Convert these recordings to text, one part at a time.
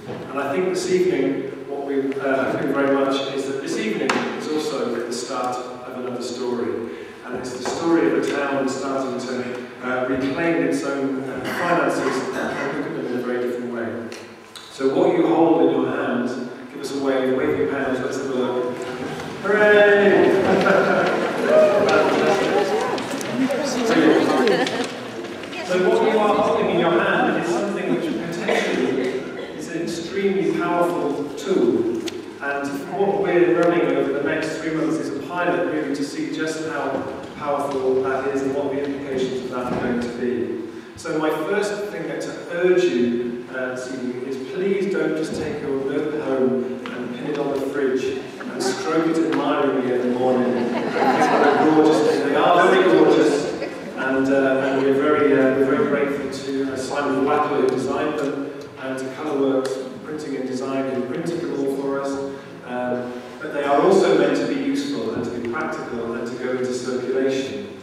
And I think this evening, what we're hoping very much is that this evening is also the start of another story. And it's the story of a town starting to reclaim its own finances and look at them in a very different way. So what you hold in your hand, give us a wave your hands, let's have a look. Hooray! So what you are holding in your hand is something which potentially is an extremely powerful tool. And what we're running over the next 3 months is a pilot really to see just how powerful that is and what the implications of that are going to be. So my first thing to urge you this evening is please don't just take your note home and pin it on the fridge and stroke it admiringly in the morning. They're gorgeous. They are very gorgeous, and we're very grateful to Simon Blackler who designed them, and to Colourworks Printing and Design who printed them all for us. But they are also meant to be useful and to be practical and to go into circulation.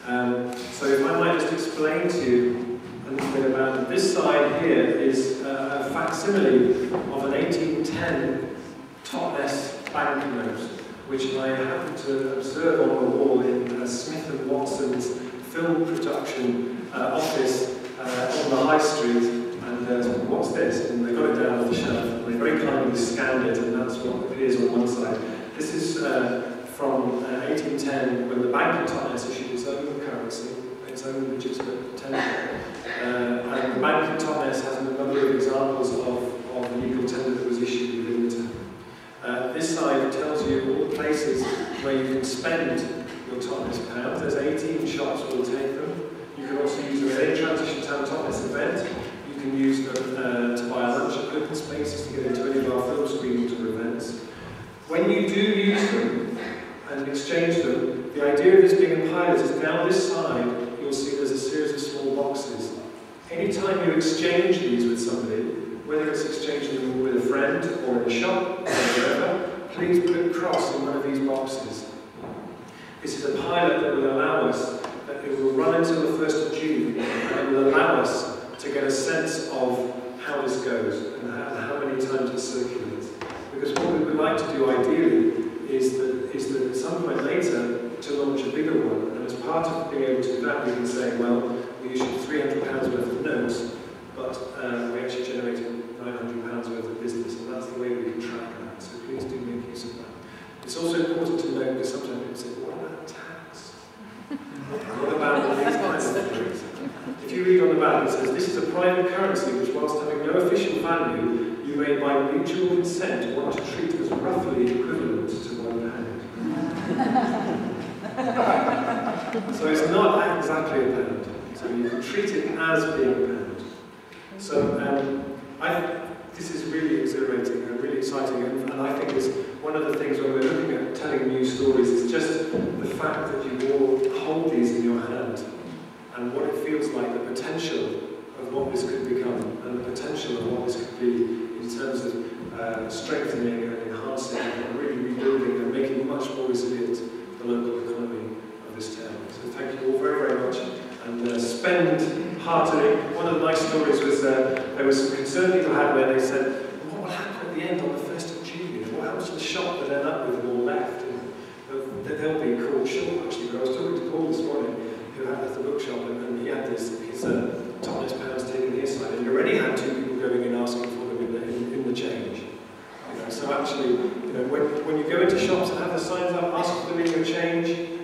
So if I might just explain to you a little bit about it. This side here is a facsimile of an 1810 Totnes banknote, which I happened to observe on the wall in Smith & Watson's film production office on the High Street. And what's this? And they got it down off the shelf, and they very kindly scanned it, and that's what appears on one side. This is from 1810, when the Bank of Totnes issued its own currency, its own legitimate tender. And the Bank of Totnes has a number of examples of legal tender that was issued within the tender. This side tells you all the places where you can spend your Totnes pounds. There's 18 shops that will take them. You can also use them at any Transition Town Totnes event. You can use them to buy lunch at open spaces to get into any of our film screenings or events. When you do use them and exchange them, the idea of this being a pilot is down this side, you'll see there's a series of small boxes. Anytime you exchange these with somebody, whether it's exchanging them with a friend or in a shop or wherever, please put a cross in one of these boxes. This is a pilot that will allow us, that it will run until the 1st of June, and it will allow us to get a sense of how this goes and how many times it circulates. Because what we would like to do ideally is that at some point later to launch a bigger one, and as part of being able to do that we can say, well, we issued £300 worth of notes, but we actually generated £900 worth of business, and that's the way we can track that, so please do make use of that. It's also important to note, because sometimes people say, what about tax? What about all these kinds of things? If you read on the back, it says, this is a private currency which, whilst having no official value, you may by mutual consent want to treat as roughly equivalent to £1. So it's not exactly a pound. So you can treat it as being a pound. So this is really exhilarating and really exciting, and I think it's one of the things when we're looking at telling new stories is just the fact that you all hold these in your hand and what it feels like, the potential of what this could become and the potential of what this could be in terms of strengthening and enhancing and really rebuilding and making much more resilient the local economy of this town. So thank you all very, very much, and spend heartily. One of the nice stories was there was some concern people had where they said, what will happen at the end on the 1st of June? What happens to the shop that end up with all left? And they'll be called short, actually. But I was talking to Paul this morning, who had the bookshop, and he had his Totnes Pounds taken his side, and he already had 2 people going in asking for them in the change. You know, so actually, you know, when you go into shops and have the signs up, ask for them in your change,